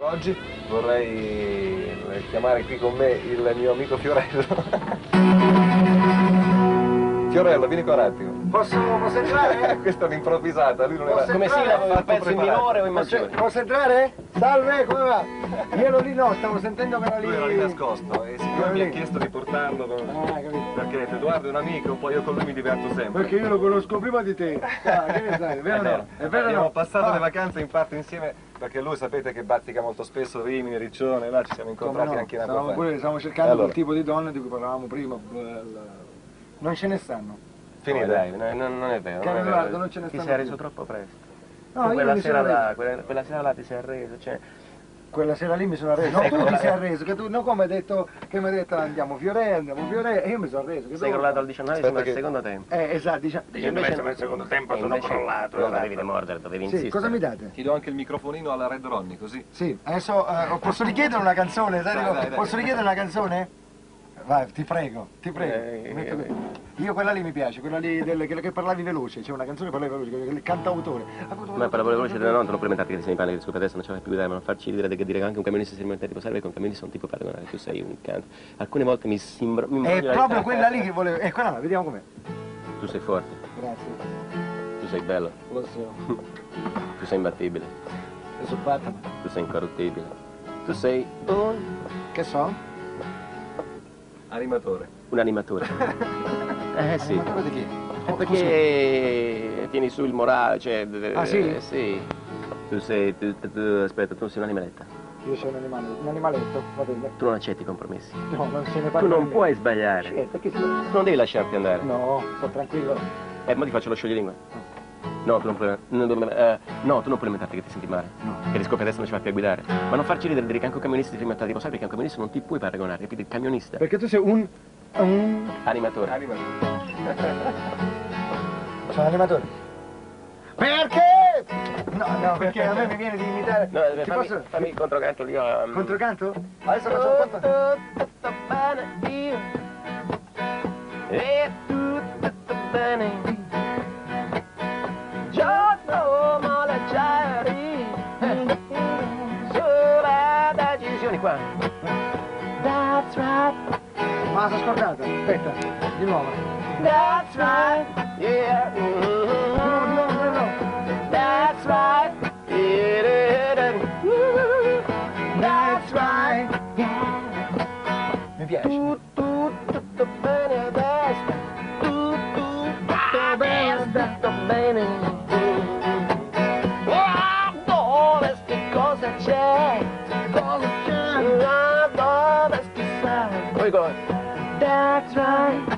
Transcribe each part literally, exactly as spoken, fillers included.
Oggi vorrei chiamare qui con me il mio amico Fiorello. Fiorello, vieni qua un attimo. Posso, posso entrare? Questa è un'improvvisata, lui non era... Come si il pezzo in minore o in maggiore? Posso, posso entrare? Salve, come va? Io ero lì, no, stavo sentendo che era lì... Lui era lì nascosto e siccome mi ha chiesto di portarlo con... Ah, capito. Perché Edoardo è un amico, poi io con lui mi diverto sempre. Perché io lo conosco prima di te. Ah, che ne sai, è vero o no? È vero o Abbiamo no? passato Ah. le vacanze in parte insieme, perché lui sapete che bazzica molto spesso Rimini, Riccione, là ci siamo incontrati no? anche in Stavamo acqua. pure, stavamo cercando Allora. quel tipo di donne di cui parlavamo prima. Non ce ne stanno. Finita. Dai, non, non è vero. Che Non è Edoardo, vero. non ce ne Ti stanno sei più. reso troppo presto. No, Tu io quella mi sera sono là, arreso. quella, quella sera là ti sei arreso, cioè... Quella sera lì mi sono arreso. No, Sei tu ti crollato- sei arreso, che tu, no, come hai detto, che mi hai detto andiamo Fiore, andiamo Fiore, e io mi sono arreso. Che Sei tu- crollato al diciannovesimo Aspetta del che- secondo tempo. Eh, esatto, diciamo. Invece nel secondo tempo e invece Non dovevi demordere, dovevi Sì, insistere. cosa mi date? Ti do anche il microfonino alla Red Ronnie, così. Sì, adesso eh, posso richiedere una canzone? Sai, Dai, dico, dai, dai. Posso richiedere una canzone? Vai, ti prego, ti prego. Eh, Metto- eh, Io quella lì mi piace, quella lì del, che, che parlavi veloce, c'è una canzone che parlavi veloce, il cantautore. Ma per la veloce della non te lo premettate che ti sei in panne, che scusa adesso non ce la fai più guidare, ma non farci ridere che dire che anche un camionista si rimette tipo serve che un camionista è un tipo paragonare, tu sei un canto. Alcune volte mi sembra... mi È imbroglio la proprio vita. quella lì che volevo. È quella là, vediamo com'è. Tu sei forte, Grazie. tu sei bello, Lo so. tu sei imbattibile, Lo so fatta, ma. tu sei incorruttibile, tu sei un... Che so? Animatore. un animatore. Eh sì. Animatore di chi? Eh, Perché tieni su il morale, cioè... Ah, sì? eh, sì. Tu sei... Tu, tu- tu- aspetta, tu sei un'animaletta. Io sono un animale, un animaletto, va bene. Tu non accetti i compromessi. No, non se ne Tu parla. non nemmeno. puoi sbagliare. Sì, perché si... Tu non devi lasciarti andare. No, sto tranquillo. Eh, ma ti faccio lo scioglilingua. No, tu non puoi... no, no, eh, no, tu non puoi lamentarti che ti senti male. No. Che riscopri adesso non ci fai più a guidare. Ma non farci ridere dire che anche un camionista ti rimette tipo, sai perché un camionista non ti puoi paragonare, capito? Il camionista. Perché tu sei un... un... Animatore. Animatore. Sono animatore. Perché? No, no, perché a me mi viene di imitare. No, Ti fammi, posso... fammi il controcanto lì. Um... Controcanto? Adesso faccio un conto. Tutto bene io. E tutto bene. Giorno moleggiari. Sulle decisioni qua. That's right. Ma la sono scordata. Aspetta, di nuovo. That's right. Yeah. No, no, no, no. That's right. Yeah. That's right. Mi piace. Tutto, tutto bene adesso. Tutto, tutto bene, tutto bene. Ah, dove che cosa c'è? Cosa c'è? Ah, dove chissà. Poi cosa? That's right.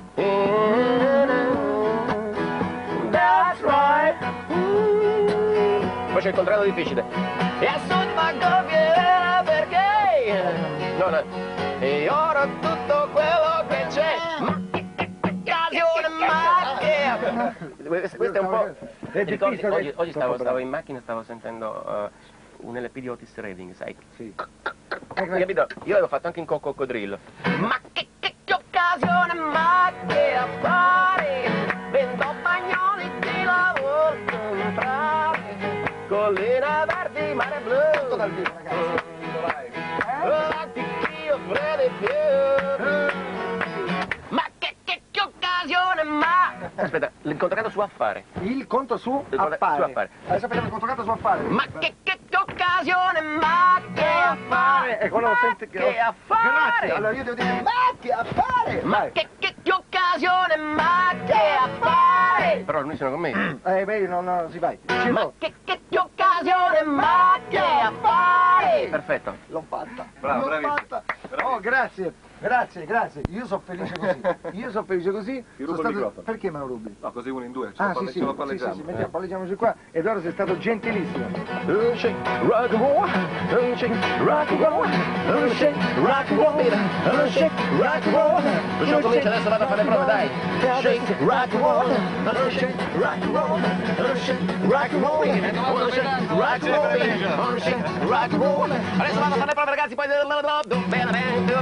That's right. Poi c'è il contrario difficile. E a sud ma gonfiera perché? No, no. E ora tutto quello che c'è. Ma che occasione, ma che... Questo è un po'... È Ti ricordi, difficile, oggi, oggi stavo, troppo stavo bravo. in macchina e stavo sentendo uh, un L P di Otis Redding, sai? Sì. Hai capito? Io l'avevo fatto anche in co- coccodrillo. Ma che, che, che occasione, ma che affari! Vendo bagnoli di lavoro comprare, colline verdi, mare blu. Tutto dal vivo, ragazzi. Oh, di chi offre di più. Ma che, che, che occasione, ma... Aspetta, il controcanto su affare. Il conto su Il conto- affare. su affare. Adesso facciamo il controcanto su affare. Ma che, che, che occasione, ma che affare! E quello Ma senti che... che affare! Grazie, allora io devo dire, ma che affare! Ma Vai. che, che, che occasione, ma che affare! Però lui sono con me. Eh, beh, non, non si vai. Ci Ma provo. che, che, che occasione, ma che affare! Perfetto. L'ho fatta. Bravo, L'ho bravissimo. fatta. Oh, grazie. Grazie, grazie. Io sono felice così. Io sono felice così. Ti Sono rubo il microfono. Perché me lo rubi? No, così uno in due, ce Ah, lo sì, palle- sì, ce lo sì, sì, palleggiamo. sì, mettiamo, palleggiamoci qua. Edoardo sei stato gentilissimo. Oh, shake, rock and roll, oh, shake, rock and roll, oh, shake, rock and roll, oh, shake, rock and roll. Non comincia adesso, vado a fare le prove, dai. Shake, rock and roll, oh, shake, rock and roll, oh, shake, rock and roll, oh, shake, rock and roll, oh, shake, rock and roll. Adesso vado a fare le prove, ragazzi, poi...